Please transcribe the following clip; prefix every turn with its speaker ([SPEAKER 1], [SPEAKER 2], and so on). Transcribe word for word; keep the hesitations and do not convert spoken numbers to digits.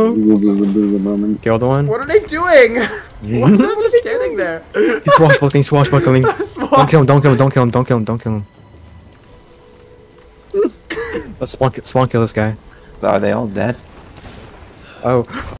[SPEAKER 1] go. Kill the one.
[SPEAKER 2] What are they doing? Why are they just standing there?
[SPEAKER 1] He's swashbuckling, swashbuckling. Don't kill him, don't kill him, don't kill him, don't kill him, don't kill him. Let's spawn, spawn kill this guy.
[SPEAKER 3] Are they all dead?
[SPEAKER 1] Oh.